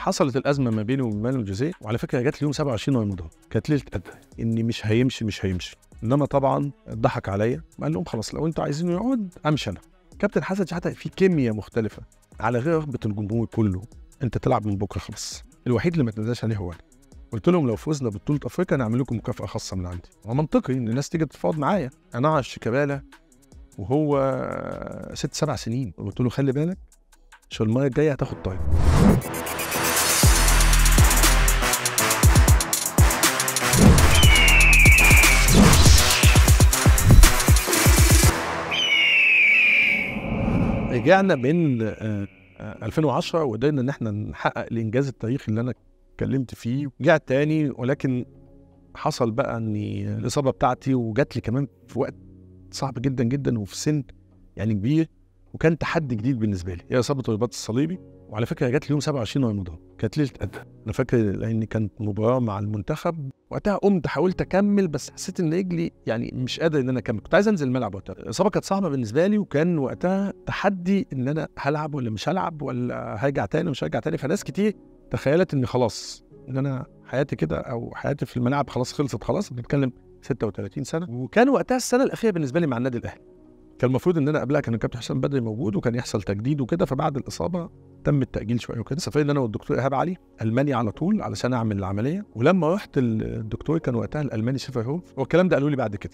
حصلت الازمه ما بيني وبين مانويل جوزيه، وعلى فكره جات لي يوم 27 رمضان، كانت ليله قدر اني مش هيمشي. انما طبعا ضحك عليا، قال لهم خلاص لو انتوا عايزينه يقعد امشي انا. كابتن حسن شحاته في كيمياء مختلفه على غير رغبه الجمهور كله، انت تلعب من بكره خلاص. الوحيد اللي ما تنزلش عليه هو انا. قلت لهم لو فزنا ببطوله افريقيا نعمل لكم مكافاه خاصه من عندي. ومنطقي ان الناس تيجي تتفاوض معايا، انا على شيكابالا وهو 6-7 سنين. قلت له خلي بالك عشان المره الجايه هتاخد طاير. رجعنا من 2010 وقدرنا ان احنا نحقق الانجاز التاريخي اللي انا اتكلمت فيه. رجعت تاني، ولكن حصل بقى ان الاصابه بتاعتي وجات لي كمان في وقت صعب جدا جدا وفي سن يعني كبير، وكان تحدي جديد بالنسبه لي، هي اصابه الرباط الصليبي. وعلى فكره جات لي يوم 27 رمضان، كانت ليله قدر. انا فاكر لان كانت مباراه مع المنتخب، وقتها قمت حاولت اكمل بس حسيت ان رجلي يعني مش قادر ان انا اكمل، كنت عايز انزل الملعب وقتها. الاصابه كانت صعبه بالنسبه لي، وكان وقتها تحدي ان انا هلعب ولا مش هلعب، ولا هرجع تاني ومش هرجع تاني. فناس كتير تخيلت ان خلاص ان انا حياتي كده او حياتي في الملعب خلاص خلصت، خلاص بنتكلم 36 سنه. وكان وقتها السنه الاخيره بالنسبه لي مع النادي الاهلي. كان المفروض ان انا قبلها كان الكابتن حسام بدري موجود وكان يحصل تجديد وكده، فبعد الاصابه تم التاجيل شويه وكده. سافرنا انا والدكتور ايهاب علي المانيا على طول علشان اعمل العمليه. ولما رحت الدكتور كان وقتها الالماني شيفرهوف، والكلام ده قالوا لي بعد كده،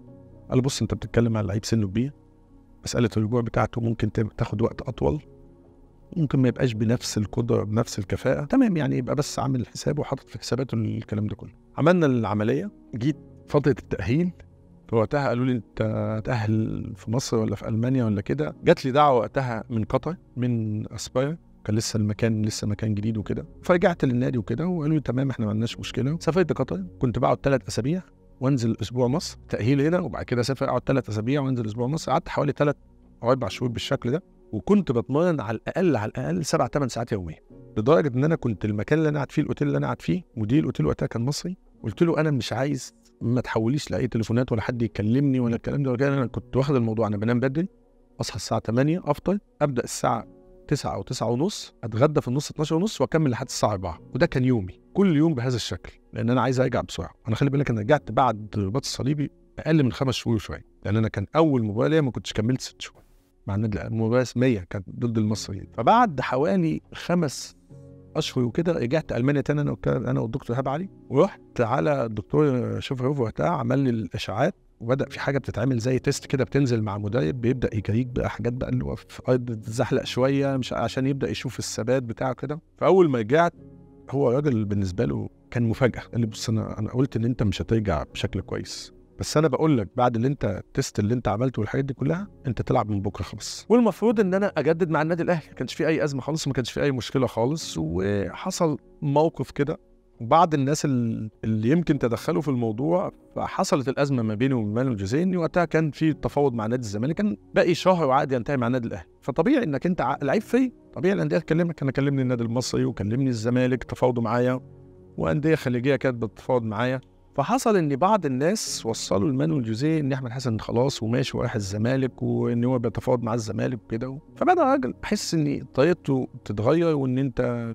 قال بص انت بتتكلم على لعيب سنه كبير، مساله الرجوع بتاعته ممكن تاخد وقت اطول، ممكن ما يبقاش بنفس القدره بنفس الكفاءه، تمام يعني يبقى بس عامل حسابه وحاطط في حساباته الكلام ده كله. عملنا العمليه، جيت فتره التاهيل، وقتها قالوا لي انت تأهل في مصر ولا في المانيا ولا كده. جات لي دعوه وقتها من قطر، من اسباير، كان لسه المكان مكان جديد وكده. فرجعت للنادي وكده وقالوا لي تمام احنا ما عندناش مشكله. سافرت قطر، كنت بقعد 3 أسابيع وانزل اسبوع مصر تاهيل هنا، وبعد كده اسافر اقعد 3 أسابيع وانزل اسبوع مصر. قعدت حوالي 3 أو 4 شهور بالشكل ده، وكنت بتمرن على الاقل 7-8 ساعات يوميا، لدرجه ان انا كنت المكان اللي انا قاعد فيه، الاوتيل اللي انا قاعد فيه، مدير الاوتيل وقتها كان مصري. قلت له انا مش عايز، ما تحوليش لاي تليفونات ولا حد يكلمني ولا الكلام ده. انا كنت واخد الموضوع، انا بنام بدري، اصحى الساعه 8 افطر، ابدا الساعه 9 او 9 ونص، اتغدى في النص 12 ونص، واكمل لحد الساعه 4. وده كان يومي كل يوم بهذا الشكل، لان انا عايز ارجع بسرعه. انا خلي بالك انا رجعت بعد الرباط الصليبي اقل من 5 شهور شويه، لان انا كان اول مباراه ليا ما كنتش كملت 6 شهور مع النادي الاهلي، مباراه رسميه كانت ضد المصريين. فبعد حوالي 5 اشهر وكده رجعت المانيا تاني، انا والدكتور ايهاب علي، ورحت على الدكتور شيفرهوف وقتها، عمل لي الاشاعات، وبدا في حاجه بتتعمل زي تيست كده، بتنزل مع مدرب بيبدا يجريك بقى حاجات بقى اللي هو في ارض تتزحلق شويه مش عشان يبدا يشوف الثبات بتاعه كده. فاول ما رجعت هو راجل بالنسبه له كان مفاجاه، قال لي بص انا قلت ان انت مش هترجع بشكل كويس، بس انا بقول لك بعد اللي انت التست اللي انت عملته والحاجات دي كلها انت تلعب من بكره خلاص. والمفروض ان انا اجدد مع النادي الاهلي، ما كانش في اي ازمه خالص، ما كانش في اي مشكله خالص. وحصل موقف كده، بعض الناس اللي يمكن تدخلوا في الموضوع، فحصلت الازمه ما بيني وبين مانويل جوزيه، ان وقتها كان في تفاوض مع نادي الزمالك، كان باقي شهر وعقد ينتهي مع النادي الاهلي. فطبيعي انك انت لعيب فيه، طبيعي الانديه تكلمك. انا كلمني النادي المصري وكلمني الزمالك تفاوضوا معايا، وانديه خليجيه كانت بتتفاوض معايا. فحصل ان بعض الناس وصلوا لمانويل جوزيه ان احمد حسن خلاص وماشي ورايح الزمالك، وان هو بيتفاوض مع الزمالك وكده. فبدا الراجل احس ان طريقته تتغير، وان انت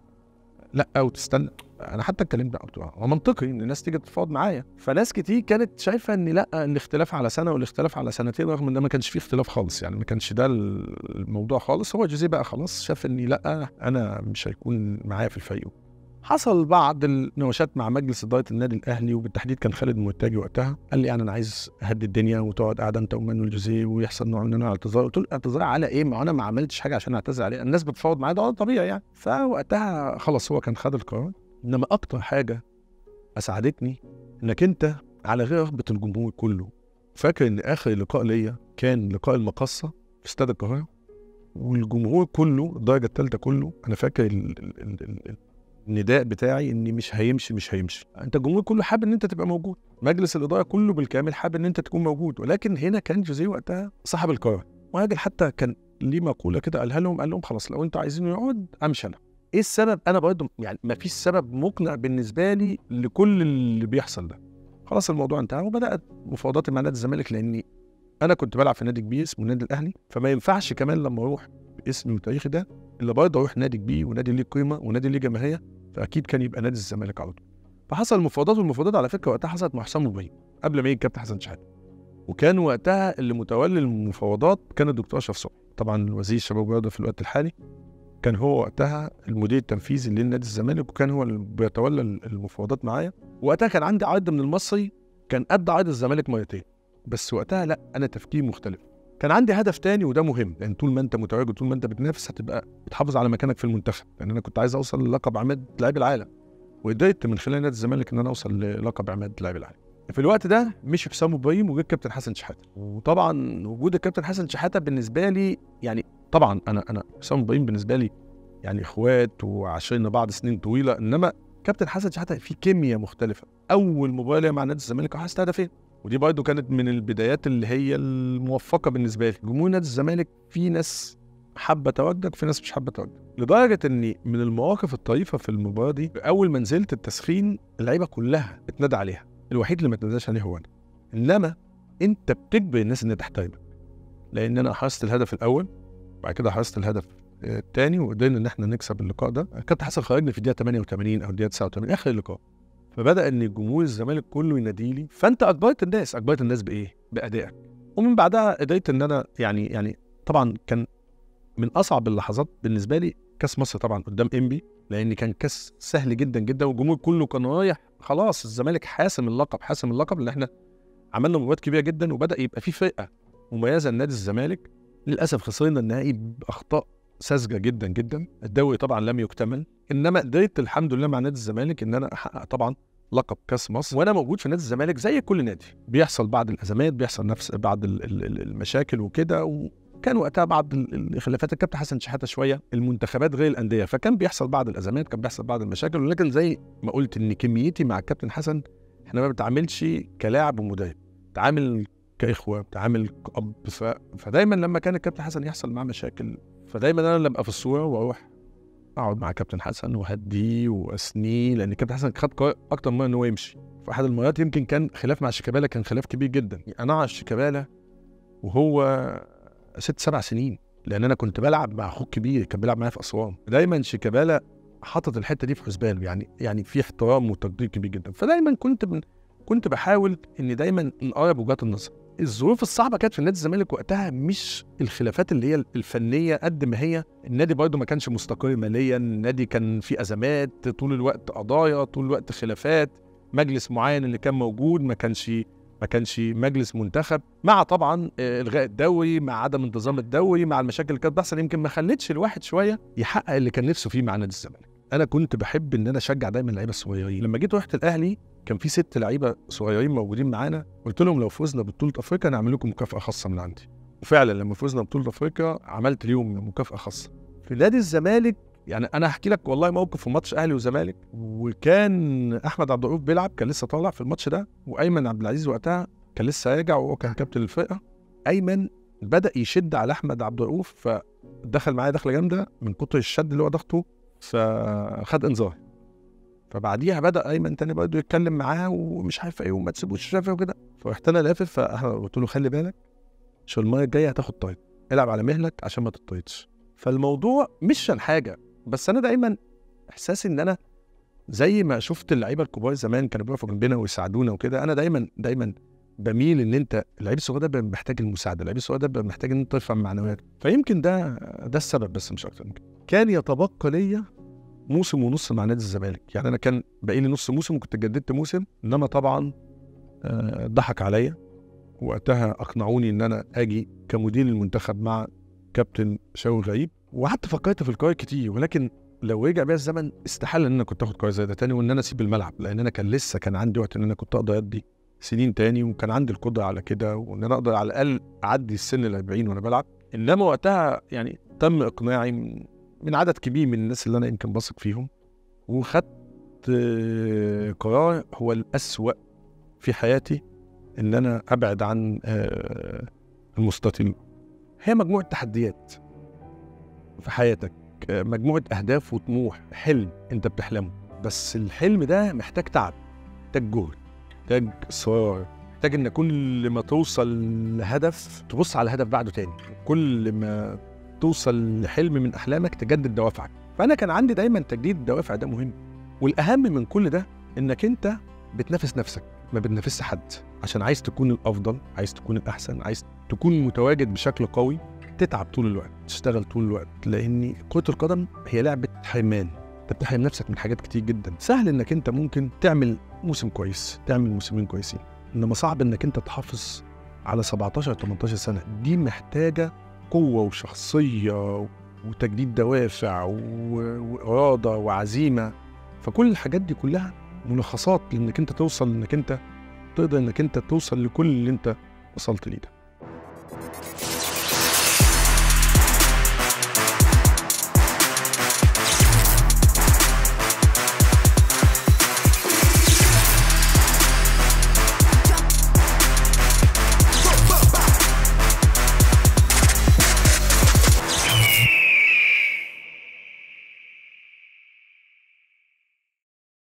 لا وتستنى. انا حتى اتكلمت بقى، هو منطقي ان الناس تيجي تتفاوض معايا. فناس كتير كانت شايفه ان لا، الاختلاف على سنه والاختلاف على سنتين، رغم ان ما كانش فيه اختلاف خالص، يعني ما كانش ده الموضوع خالص. هو جوزيه بقى خلاص شاف اني لا، انا مش هيكون معايا في الفريق. حصل بعض النواشات مع مجلس اداره النادي الاهلي، وبالتحديد كان خالد مرتجي وقتها، قال لي يعني انا عايز اهدي الدنيا وتقعد قاعده انت ومانويل جوزيه ويحصل نوع من الاعتذار. قلت له اعتذار على ايه؟ ما انا ما عملتش حاجه عشان اعتذر عليه، الناس بتفاوض معايا، ده طبيعي يعني. فوقتها خلاص هو كان خد القرار. انما اكتر حاجه اسعدتني انك انت على غير رغبه الجمهور كله. فاكر ان اخر لقاء ليا كان لقاء المقصه في استاد القاهره، والجمهور كله الدرجه الثالثه كله، انا فاكر النداء بتاعي اني مش هيمشي. انت الجمهور كله حابب ان انت تبقى موجود، مجلس الاداره كله بالكامل حابب ان انت تكون موجود، ولكن هنا كان جوزيه وقتها صاحب القرار. وراجل حتى كان ليه مقوله كده قالها لهم، قال لهم خلاص لو انتوا عايزينه يقعد امشي انا. ايه السبب؟ انا برضه يعني ما فيش سبب مقنع بالنسبه لي لكل اللي بيحصل ده. خلاص الموضوع انتهى، وبدات مفاوضاتي مع نادي الزمالك، لاني انا كنت بلعب في نادي كبير اسمه النادي الاهلي، فما ينفعش كمان لما اروح باسمي وتاريخي ده اللي برضه اروح نادي كبير ونادي ليه قيمه ونادي ليه جماهيريه، فاكيد كان يبقى نادي الزمالك على طول. فحصل المفاوضات، والمفاوضات على فكره وقتها حصلت مع حسام ابراهيم قبل ما يجي الكابتن حسن شحاته، وكان وقتها اللي متولي المفاوضات كان الدكتور اشرف صبحي، طبعا وزير الشباب والرياضه في الوقت الحالي، كان هو وقتها المدير التنفيذي لنادي الزمالك، وكان هو اللي بيتولى المفاوضات معايا. وقتها كان عندي عرض من المصري كان قد عرض الزمالك مرتين، بس وقتها لا، انا تفكيري مختلف. كان عندي هدف تاني وده مهم، لان طول ما انت متواجد طول ما انت بتنافس هتبقى بتحافظ على مكانك في المنتخب، لان انا كنت عايز اوصل للقب عماد لاعب العالم، وقدرت من خلال نادي الزمالك ان انا اوصل للقب عماد لاعب العالم. في الوقت ده مشي حسام ابراهيم وجه الكابتن حسن شحاته، وطبعا وجود الكابتن حسن شحاته بالنسبه لي يعني طبعا انا حسام ابراهيم بالنسبه لي يعني اخوات وعاشرنا بعض سنين طويله، انما كابتن حسن شحاته في كيمياء مختلفه. اول مباراه مع نادي الزمالك حرزت هدفين، ودي برضه كانت من البدايات اللي هي الموفقه بالنسبه لي. جمهور نادي الزمالك في ناس حابه تواجدك، في ناس مش حابه تواجدك، لدرجه اني من المواقف الطريفه في المباراه دي اول ما نزلت التسخين اللعيبه كلها اتنادى عليها، الوحيد اللي ما اتناداش عليه هو انا. انما انت بتجبر الناس انها تحترمك، لان انا حرزت الهدف الاول، بعد كده حرزت الهدف الثاني، وقدرنا ان احنا نكسب اللقاء ده. كابتن حسن خرجني في الدقيقه 88 او الدقيقه 89 اخر اللقاء، فبدا ان جمهور الزمالك كله ينادي لي، فانت اجبرت الناس بايه؟ بادائك. ومن بعدها قدرت ان انا يعني طبعا كان من اصعب اللحظات بالنسبه لي كاس مصر طبعا قدام انبي، لان كان كاس سهل جدا جدا، والجمهور كله كان رايح خلاص الزمالك حاسم اللقب، لان احنا عملنا مباريات كبيره جدا وبدا يبقى في فرقه مميزه لنادي الزمالك. للاسف خسرنا النهائي باخطاء ساذجه جدا جدا، الدوري طبعا لم يكتمل، انما قدرت الحمد لله مع نادي الزمالك ان انا احقق طبعا لقب كاس مصر، وانا موجود في نادي الزمالك زي كل نادي بيحصل بعض الازمات، بيحصل نفس بعض المشاكل وكده، وكان وقتها بعض الخلافات. الكابتن حسن شحاته شويه المنتخبات غير الانديه، فكان بيحصل بعض الازمات، كان بيحصل بعض المشاكل، ولكن زي ما قلت ان كميتي مع الكابتن حسن احنا ما بنتعاملش كلاعب ومدرب، بتعامل كاخوه، بتعامل كأب. فدايما لما كان الكابتن حسن يحصل معاه مشاكل، فدايما انا اللي ابقى في الصوره واروح اقعد مع كابتن حسن وهديه واسنيه، لان الكابتن حسن خد قرار اكتر من ان هو يمشي. في احد المرات يمكن كان خلاف مع شيكابالا، كان خلاف كبير جدا، انا على شيكابالا وهو 6-7 سنين، لان انا كنت بلعب مع اخوك كبير كان بيلعب معايا في اسوان. دايما شيكابالا حاطط الحته دي في حسبانه، يعني في احترام وتقدير كبير جدا. فدايما كنت بحاول ان دايما نقرب وجهات النظر. الظروف الصعبه كانت في نادي الزمالك وقتها مش الخلافات اللي هي الفنيه قد ما هي النادي برضه ما كانش مستقر ماليا، النادي كان في ازمات طول الوقت، قضايا طول الوقت، خلافات، مجلس معين اللي كان موجود ما كانش مجلس منتخب، مع طبعا الغاء الدوري، مع عدم انتظام الدوري، مع المشاكل اللي كانت بتحصل، يمكن ما خلتش الواحد شويه يحقق اللي كان نفسه فيه مع نادي الزمالك. انا كنت بحب ان انا اشجع دايما اللعيبه الصغيرين. لما جيت رحت الاهلي كان في 6 لعيبه صغيرين موجودين معانا، قلت لهم لو فزنا ببطوله افريقيا انا هعمل لكم مكافاه خاصه من عندي، وفعلا لما فزنا ببطوله افريقيا عملت ليهم مكافاه خاصه. في نادي الزمالك يعني انا هحكي لك والله موقف في ماتش اهلي وزمالك، وكان احمد عبد الرؤوف بيلعب، كان لسه طالع في الماتش ده، وايمن عبد العزيز وقتها كان لسه راجع وهو كان كابتن الفرقه. ايمن بدا يشد على احمد عبد الرؤوف، فدخل معايا دخله جامده من كتر الشد اللي هو ضغطه، فخد انذار. فبعديها بدا ايمن تاني برضه يتكلم معاه ومش عارف ايه وما تسيبوش شافه وكده، فرحت انا لافف فقلت له خلي بالك عشان المره الجايه هتاخد طايد، العب على مهلك عشان ما تطيدش. فالموضوع مش عشان حاجه، بس انا دايما احساسي ان انا زي ما شفت اللعيبه الكبار زمان كانوا بيقفوا جنبنا ويساعدونا وكده، انا دايما بميل ان انت اللعيب الصغير ده بيبقى محتاج المساعده، اللعيب الصغير ده بيبقى محتاج ان انت ترفع معنوياته. فيمكن ده السبب بس مش اكتر من كده. كان يتبقى ليا موسم ونص مع نادي الزمالك، يعني انا كان باقي لي نص موسم وكنت جددت موسم، انما طبعا ضحك عليا وقتها، اقنعوني ان انا اجي كمدير المنتخب مع كابتن شاوي غريب، وقعدت فكرت في القرار كتير، ولكن لو رجع بيا الزمن استحاله ان انا كنت اخد قرار زي ده تاني وان انا اسيب الملعب، لان انا كان عندي وقت ان انا كنت اقدر ادي سنين تاني، وكان عندي القدره على كده، وان انا اقدر على الاقل اعدي السن ال 40 وانا بلعب. انما وقتها يعني تم اقناعي من عدد كبير من الناس اللي انا يمكن بثق فيهم، وخدت قرار هو الأسوأ في حياتي، ان انا ابعد عن المستطيل. هي مجموعه تحديات في حياتك، مجموعه اهداف وطموح، حلم انت بتحلمه، بس الحلم ده محتاج تعب، محتاج جهد، محتاج اصرار، محتاج ان كل ما توصل لهدف تبص على الهدف بعده تاني، كل ما توصل لحلم من احلامك تجدد دوافعك. فانا كان عندي دايما تجديد الدوافع ده مهم. والاهم من كل ده انك انت بتنافس نفسك، ما بتنافسش حد، عشان عايز تكون الافضل، عايز تكون الاحسن، عايز تكون متواجد بشكل قوي. تتعب طول الوقت، تشتغل طول الوقت، لان كرة القدم هي لعبة حرمان. انت بتحرم نفسك من حاجات كتير جدا. سهل انك انت ممكن تعمل موسم كويس، تعمل موسمين كويسين، انما صعب انك انت تحافظ على 17 18 سنة. دي محتاجة قوة وشخصية وتجديد دوافع وإرادة وعزيمة. فكل الحاجات دي كلها ملخصات لانك انت توصل، انك انت تقدر انك انت توصل لكل اللي انت وصلت ليه ده.